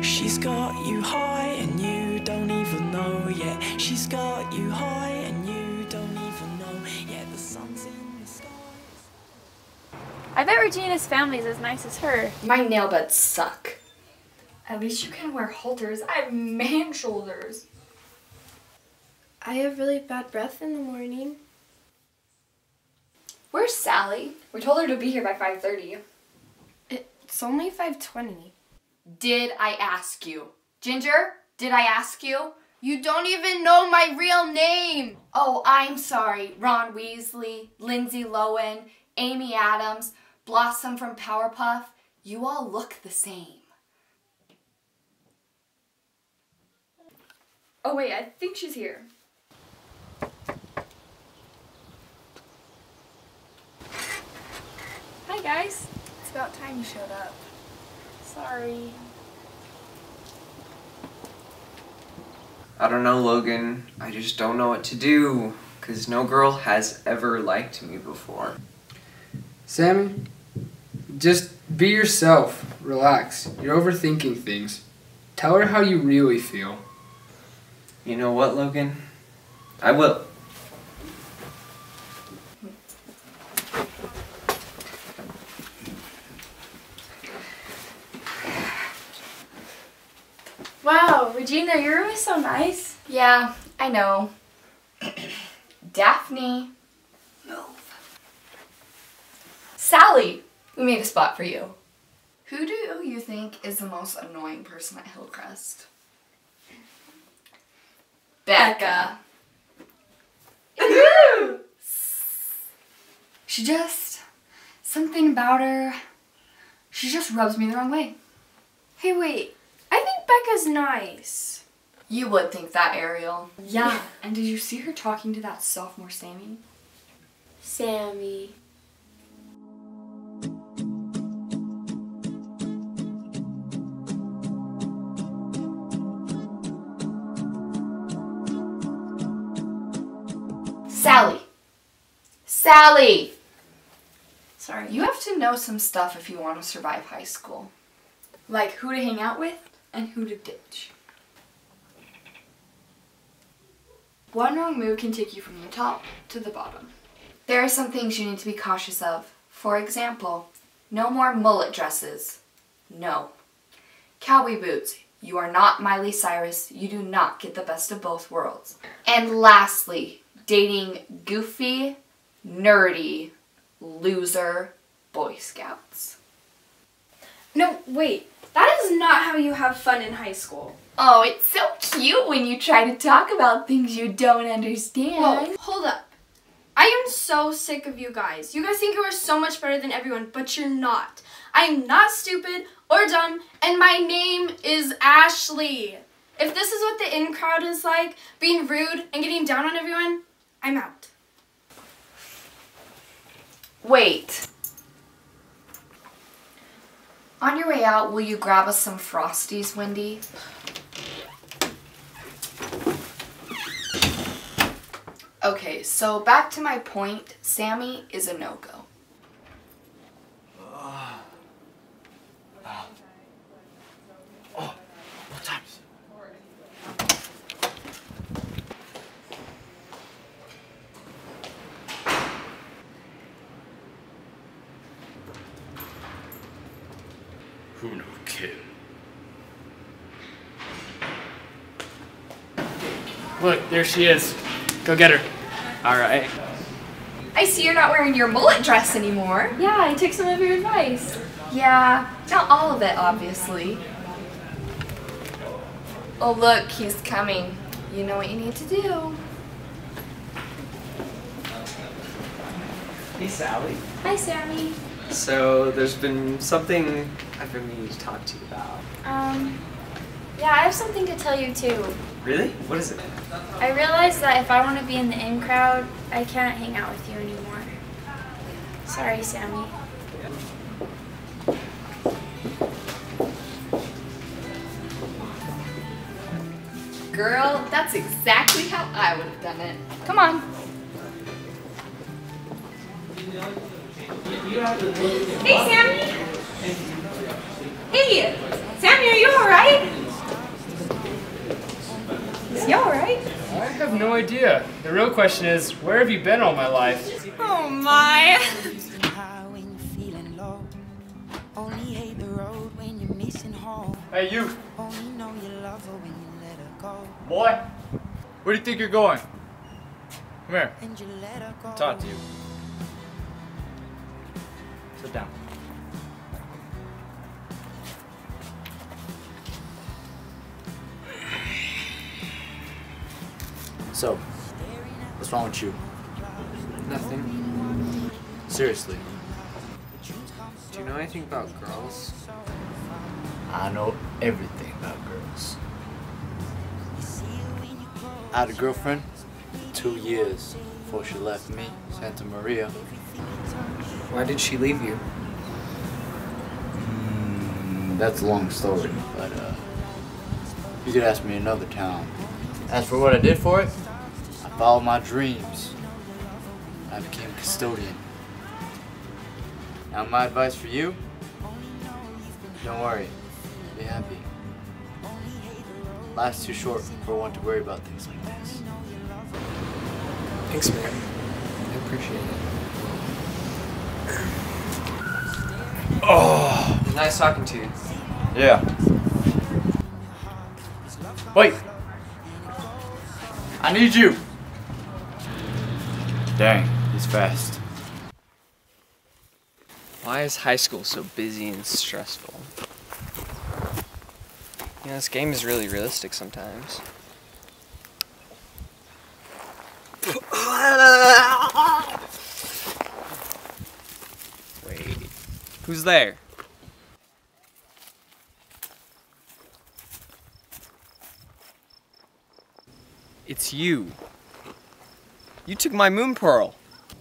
She's got you high and you don't even know yet. She's got you high and you don't even know yet. The sun's in the sky. I bet Regina's family's as nice as her. My nail beds suck. At least you can wear halters. I have man shoulders. I have really bad breath in the morning. Where's Sally? We told her to be here by 5:30. It's only 5:20. Did I ask you? Ginger, did I ask you? You don't even know my real name! Oh, I'm sorry. Ron Weasley, Lindsay Lohan, Amy Adams, Blossom from Powerpuff. You all look the same. Oh wait, I think she's here. Hi guys. It's about time you showed up. Sorry. I don't know, Logan. I just don't know what to do, because no girl has ever liked me before. Sammy, just be yourself. Relax. You're overthinking things. Tell her how you really feel. You know what, Logan? I will. Wow, Regina, your room is so nice. Yeah, I know. Daphne. Move. Sally, we made a spot for you. Who do you think is the most annoying person at Hillcrest? Becca. She just, something about her, she just rubs me the wrong way. Hey, wait. I think Becca's nice. You would think that, Ariel. Yeah, and did you see her talking to that sophomore Sammy? Sammy. Sally. Sally! Sorry. You have to know some stuff if you want to survive high school. Like who to hang out with and who to ditch. One wrong move can take you from the top to the bottom. There are some things you need to be cautious of. For example, no more mullet dresses. No. Cowboy boots. You are not Miley Cyrus. You do not get the best of both worlds. And lastly, dating goofy, nerdy, loser Boy Scouts. No, wait. That is not how you have fun in high school. Oh, it's so cute when you try to talk about things you don't understand. Whoa, hold up. I am so sick of you guys. You guys think you are so much better than everyone, but you're not. I am not stupid or dumb, and my name is Ashley. If this is what the in crowd is like, being rude and getting down on everyone, I'm out. Wait. On your way out, will you grab us some Frosties, Wendy? Okay, so back to my point, Sammy is a no-go. Oh, what time is Who no kid? Look, there she is. Go get her. All right. I see you're not wearing your mullet dress anymore. Yeah, I took some of your advice. Yeah, not all of it, obviously. Oh, look, he's coming. You know what you need to do. Hey, Sally. Hi, Sammy. So, there's been something I've been meaning to talk to you about. Yeah, I have something to tell you too. Really? What is it? I realized that if I want to be in the in crowd, I can't hang out with you anymore. Sorry, Sammy. Girl, that's exactly how I would have done it. Come on. Hey, Sammy! Hey! Sammy, are you alright? no idea. The real question is, where have you been all my life? Oh my! Hey, you! Boy! Where do you think you're going? Come here. I'll talk to you. Sit down. So, what's wrong with you? Nothing. Seriously. Do you know anything about girls? I know everything about girls. I had a girlfriend 2 years before she left me, Santa Maria. Why did she leave you? That's a long story, but you could ask me another time. As for what I did for it, I followed my dreams. I became a custodian. Now my advice for you, don't worry, be happy. Life's too short for one to worry about things like this. Thanks, man. I appreciate it. Oh! It was nice talking to you. Yeah. Wait! I need you! Dang, he's fast. Why is high school so busy and stressful? You know, this game is really realistic sometimes. Wait, who's there? It's you. You took my moon pearl.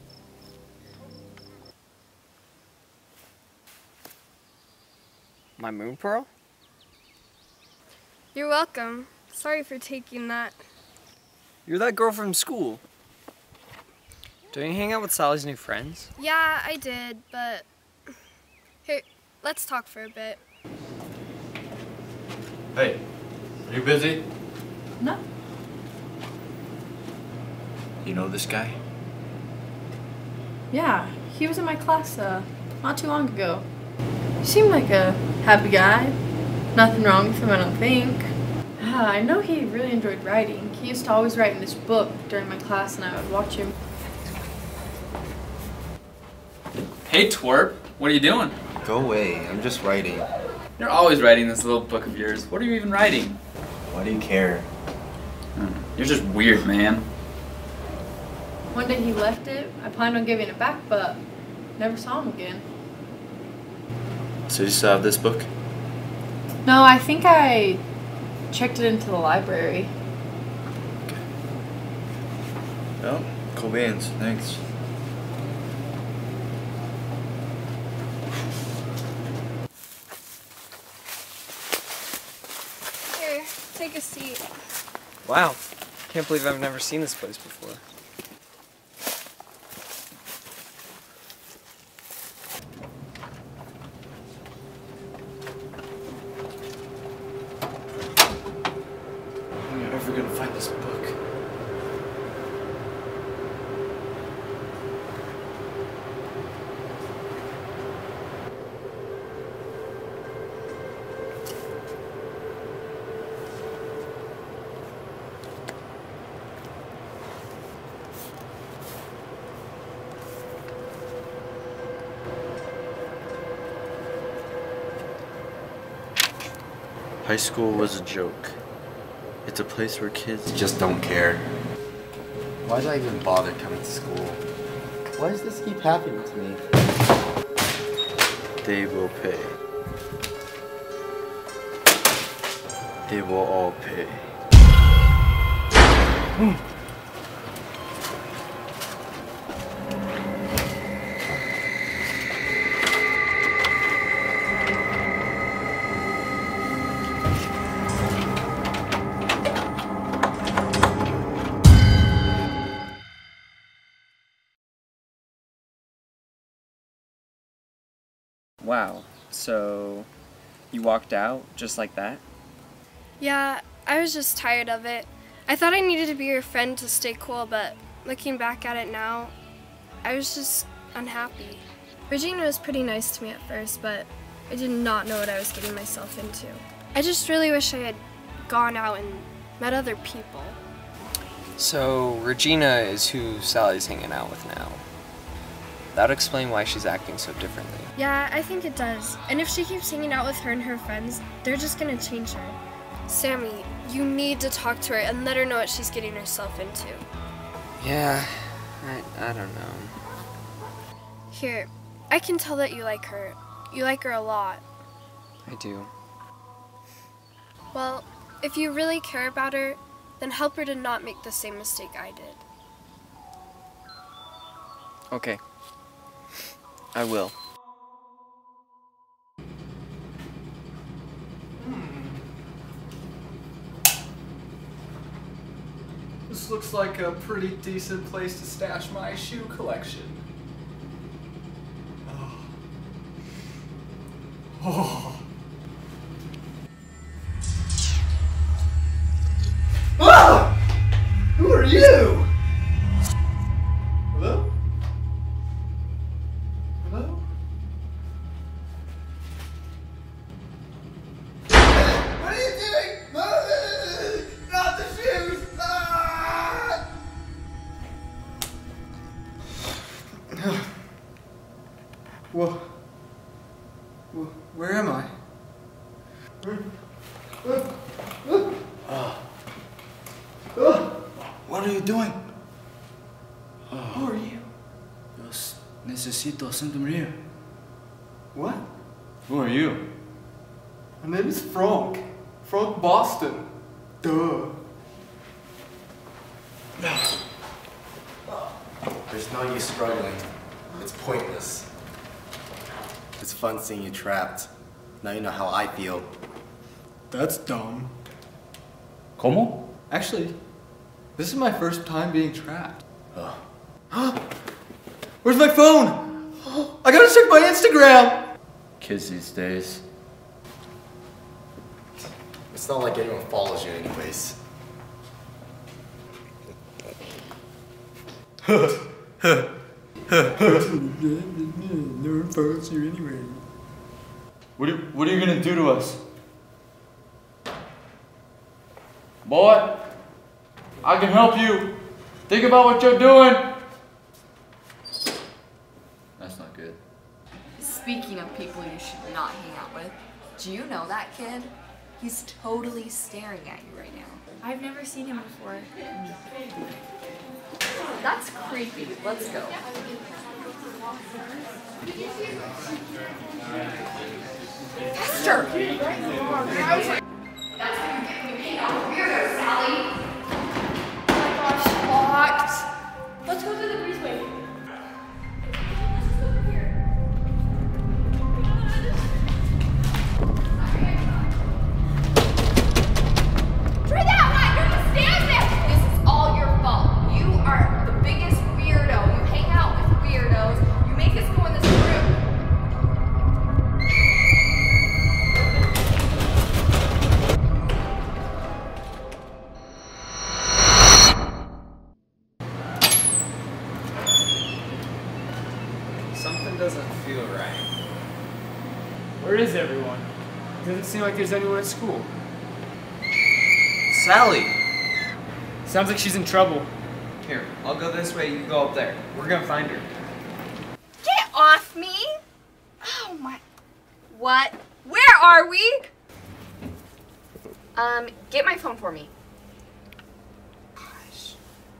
My moon pearl? You're welcome. Sorry for taking that. You're that girl from school. Don't you hang out with Sally's new friends? Yeah, I did, but... Here, let's talk for a bit. Hey, are you busy? No. You know this guy? Yeah, he was in my class not too long ago. He seemed like a happy guy. Nothing wrong with him, I don't think. I know he really enjoyed writing. He used to always write in this book during my class and I would watch him. Hey twerp, what are you doing? Go away, I'm just writing. You're always writing this little book of yours. What are you even writing? Why do you care? You're just weird, man. One day he left it. I planned on giving it back, but never saw him again. So you still have this book? No, I think I checked it into the library. Okay. Well, cool beans. Thanks. Here, take a seat. Wow, can't believe I've never seen this place before. How am I ever gonna find this book? High school was a joke. It's a place where kids Just don't care. Why do I even bother coming to school? Why does this keep happening to me? They will pay. They will all pay. Wow, so you walked out just like that? Yeah, I was just tired of it. I thought I needed to be your friend to stay cool, but looking back at it now, I was just unhappy. Regina was pretty nice to me at first, but I did not know what I was getting myself into. I just really wish I had gone out and met other people. So, Regina is who Sally's hanging out with now. That would explain why she's acting so differently. Yeah, I think it does. And if she keeps hanging out with her and her friends, they're just gonna change her. Sammy, you need to talk to her and let her know what she's getting herself into. Yeah, I don't know. Here, I can tell that you like her. You like her a lot. I do. Well, if you really care about her, then help her to not make the same mistake I did. Okay. I will. This looks like a pretty decent place to stash my shoe collection. Oh. Ah! Who are you? Hello? Hello? What are you doing? Not the shoes! Ah! Whoa. Where am I? What are you doing? Who are you? Necesito sentir. What? Who are you? My name is Frank. Frank Boston. Duh. There's no use struggling. It's pointless. It's fun seeing you trapped. Now you know how I feel. That's dumb. ¿Cómo? Actually, this is my first time being trapped. Oh. Where's my phone? I gotta check my Instagram! Kids these days. It's not like anyone follows you anyways. No one follows you anyway. What are you gonna do to us? Boy, I can help you. Think about what you're doing. That's not good. Speaking of people you should not hang out with, do you know that kid? He's totally staring at you right now. I've never seen him before. That's creepy. Let's go. Faster! That's how you get me out weirdo, Sally. Oh my gosh, what? Let's go to the breezeway. Try that one! You're gonna stand there! This is all your fault. You are the biggest weirdo. You hang out with weirdos. You make us go in this room. Something doesn't feel right. Where is everyone? Doesn't seem like there's anyone at school. Sally! Sounds like she's in trouble. Here, I'll go this way, you go up there. We're gonna find her. Get off me! Oh my... What? Where are we? Get my phone for me. Gosh.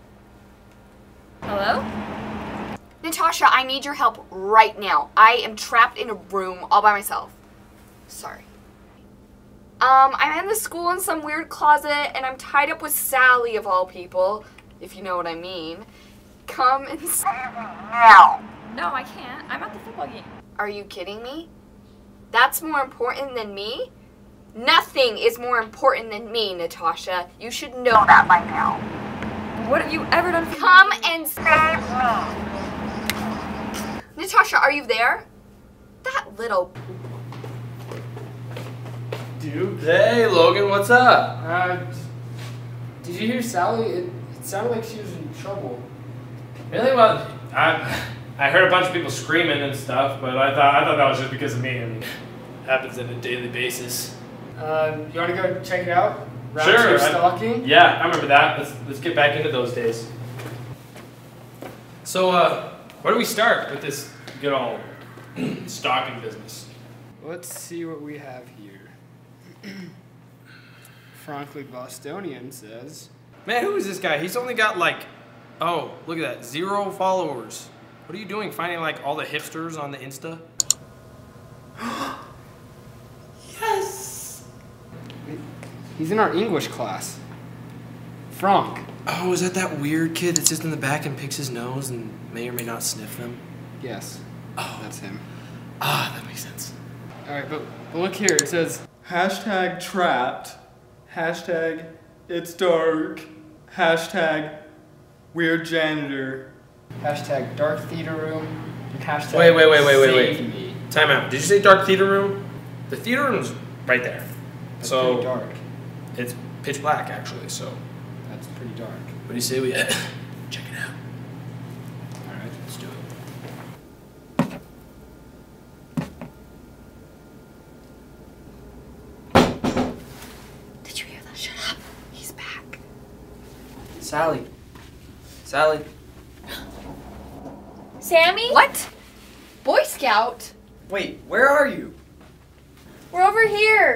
Hello? Natasha, I need your help right now. I am trapped in a room all by myself. Sorry. I'm in the school in some weird closet, and I'm tied up with Sally, of all people, if you know what I mean. Come and save me now. No, I can't. I'm at the football game. Are you kidding me? That's more important than me? Nothing is more important than me, Natasha. You should know that by now. What have you ever done for Come and save me. Natasha, are you there? That little... Dude. Hey, Logan, what's up? Did you hear Sally? It sounded like she was in trouble. Really? Well, I heard a bunch of people screaming and stuff, but I thought that was just because of me. I mean, it happens on a daily basis. You want to go check it out? Sure. Stalking? Yeah, I remember that. Let's get back into those days. So, where do we start with this good old stalking business? Let's see what we have here. Frankly Bostonian says, Man, who is this guy? He's only got like, oh, look at that, 0 followers. What are you doing, finding like all the hipsters on the Insta? Yes! he's in our English class. Frank. Oh, is that weird kid that sits in the back and picks his nose and may or may not sniff them? Yes. Oh. That's him. Ah, that makes sense. Alright, but look here. It says, Hashtag trapped. Hashtag it's dark. Hashtag weird janitor. hashtag dark theater room. And hashtag Wait. save me. Time out. Did you say dark theater room? The theater room's right there. That's So pretty dark. it's pitch black actually, so That's pretty dark. what do you say we check it out? Alright, let's do it. Did you hear that? Shut up. He's back. Sally. Sally. Sammy? What? Boy Scout? Wait, where are you? We're over here.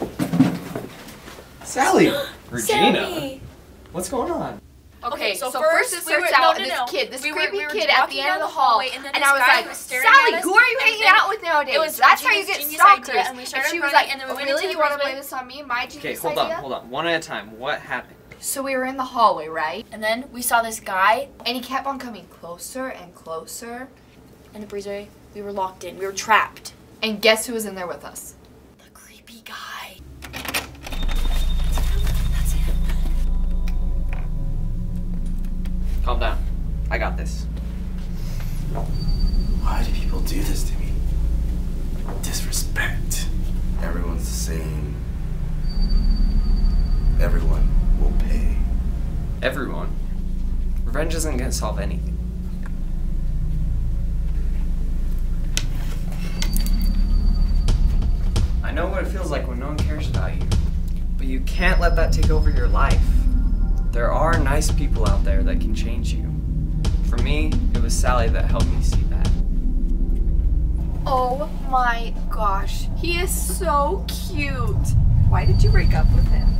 Sally. Regina. Sammy. What's going on? Okay, so so first first it starts out with this kid, this creepy kid at the end of the hall, and then and this I was guy like, who was staring Sally, at us, who are you and hanging then out with nowadays? it was That's how you Regina's get genius stalkers. idea, and we And started she was running, like, and then we went really, into you the want to basement. blame this on me, my Okay, genius hold idea? on. One at a time. What happened? So we were in the hallway, right? And then we saw this guy And he kept on coming closer and closer. in the breezeway. We were locked in. We were trapped. And guess who was in there with us? The creepy guy. Calm down. I got this. Why do people do this to me? Disrespect. Everyone's the same. Everyone will pay. Everyone. Revenge isn't gonna solve anything. I know what it feels like when no one cares about you, but you can't let that take over your life. There are nice people out there that can change you. For me, it was Sally that helped me see that. Oh my gosh, he is so cute. Why did you break up with him?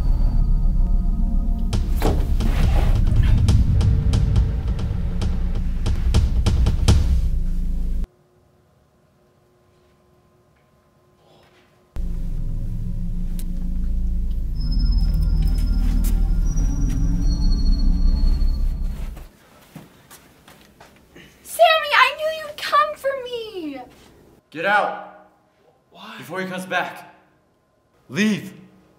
Sammy, I knew you'd come for me. Get out! Why? Before he comes back. Leave!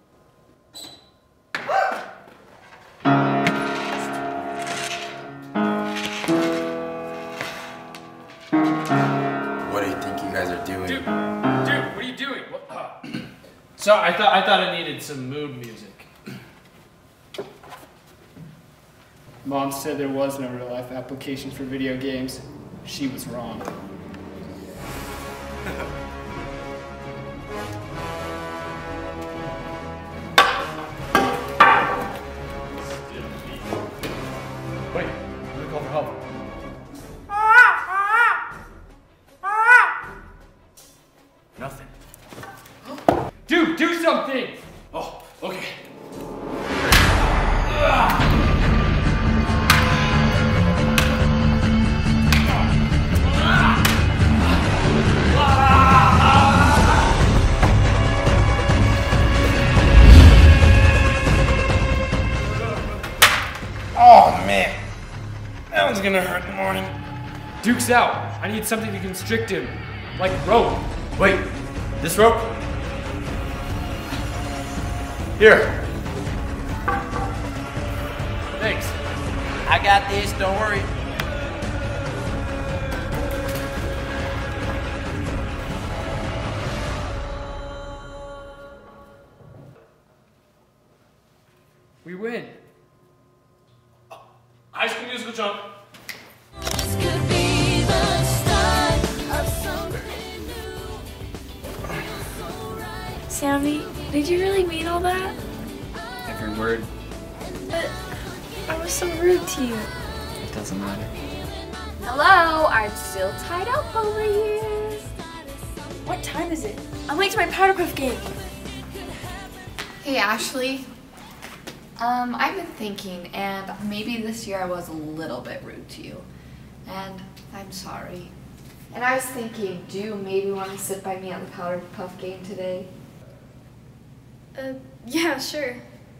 What do you think you guys are doing? Dude, what are you doing? So I thought I needed some mood music. Mom said there was no real life application for video games. She was wrong. Wait, let me call for help. Nothing. Dude, do something! Oh, okay. Oh man, that one's gonna hurt in the morning. Duke's out. I need something to constrict him. Like rope. Wait, this rope? Here. Thanks. I got this, don't worry. We win. High School Musical jump. Sammy, did you really mean all that? Every word. But I was so rude to you. It doesn't matter. Hello, I'm still tied up over here. What time is it? I'm late to my Powder Puff game. Hey Ashley, I've been thinking, and maybe this year I was a little bit rude to you, and I'm sorry. And I was thinking, do you maybe want to sit by me at the Powder Puff game today? Yeah, sure.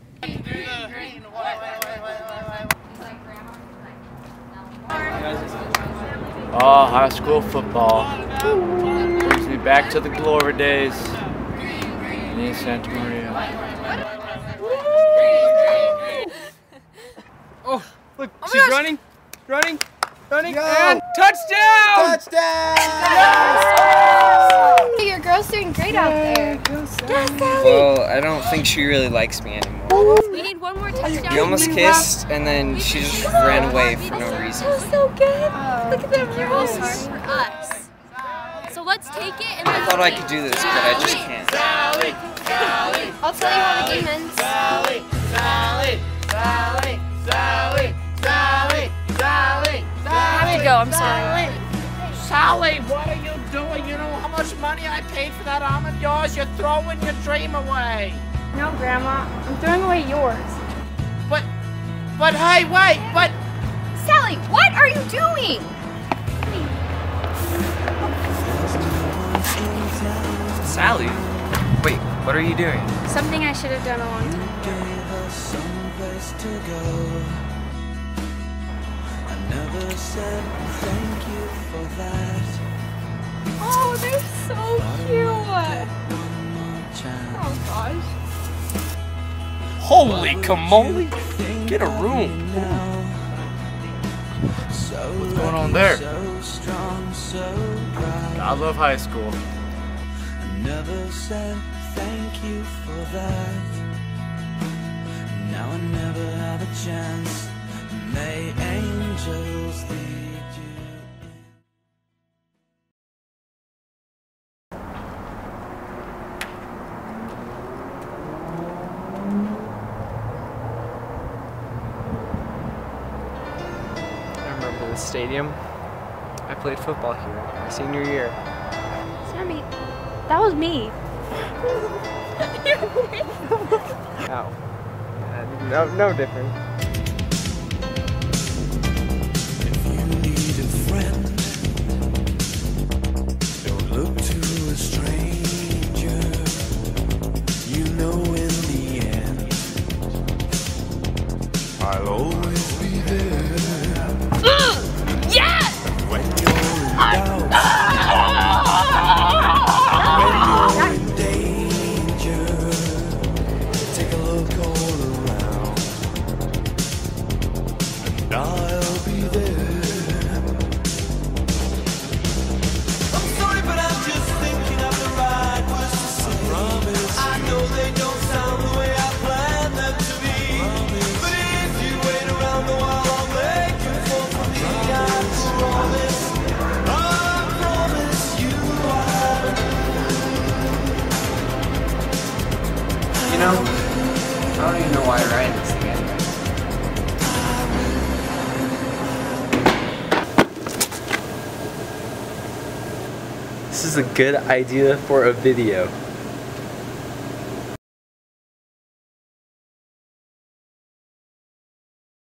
Oh, high school football. Brings me back to the glory days in Santa Maria. Oh, look, Oh my she's gosh. running, and Yo. touchdown! Your girl's doing great out there. Well, I don't think she really likes me anymore. We need one more touchdown. We almost kissed, and then she just ran away for no reason. So good. Look at that rose. For us. So let's take it and I thought I could do this, but I just can't. I'll tell you how the game ends. I have to go, I'm sorry. Sally, what are you doing? You know how much money I paid for that arm of yours? You're throwing your dream away. No, Grandma, I'm throwing away yours. But hey, wait, but... Sally, what are you doing? Sally? Wait, what are you doing? Something I should have done a long time ago. Someplace to go. I never said thank you for that. Oh, they're so cute. Oh gosh. Holy camole! Get a room. What's going on there? I love high school. I never said thank you for that. Now I never have a chance. May angels lead you. I remember the stadium. I played football here my senior year. Sammy, that was me. Ow. No different. If you need a friend, don't look to a stranger. You know in the end, I'll always be there. Yes! When you're in doubt, when you're in danger, take a look all around, and I'll be there. I'm sorry, but I'm just thinking of the right words to say. I know they don't sound the way I planned them to be, but if you wait around a while, I'll make you fall for me. I promise you You know, I don't even know why I write this thing anyway. This is a good idea for a video.